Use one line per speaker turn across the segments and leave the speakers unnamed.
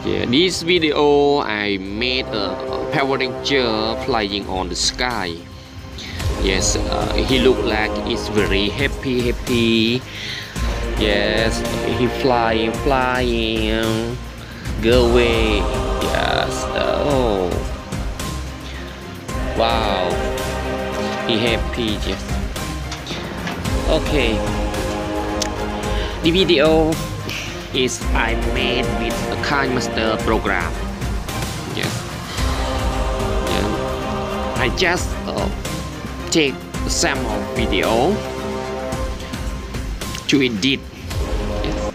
Yeah, this video I made a Power Ranger flying on the sky. Yes, he looked like he's very happy. Yes, he flying, go away. Yes, oh, wow, he happy. Yes, okay. The video is I made with a KineMaster program. Yes, yeah. I just take some video to edit. Yes.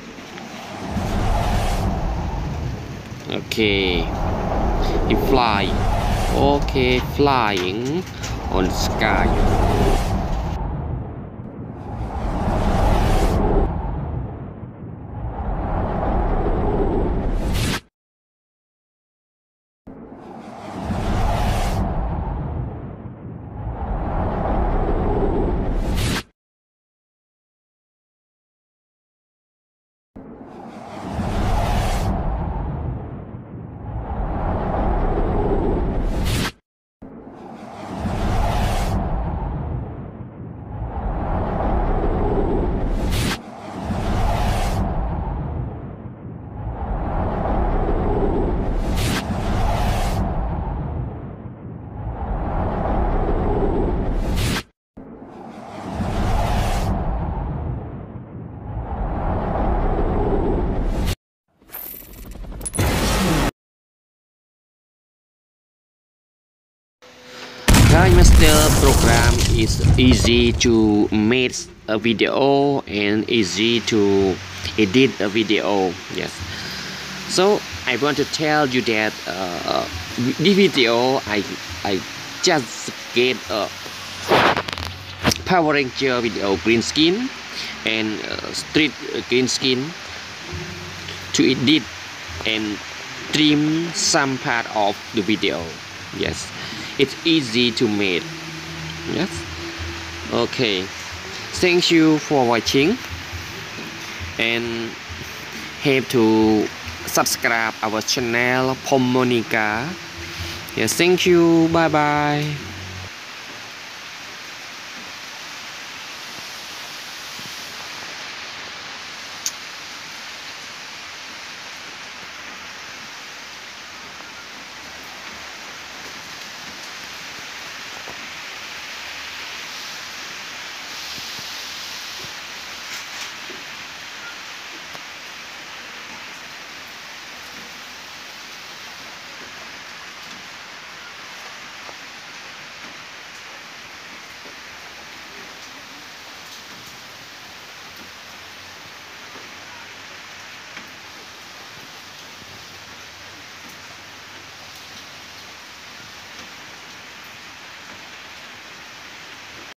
Okay, he fly. Okay, flying on the sky. KineMaster program is easy to make a video and easy to edit a video. Yes, so I want to tell you that this video I just get a Power Ranger video green screen and street green screen to edit and trim some part of the video. Yes, it's easy to make. Yes, okay, thank you for watching and have to subscribe our channel Pomonica. Yes, thank you, bye bye.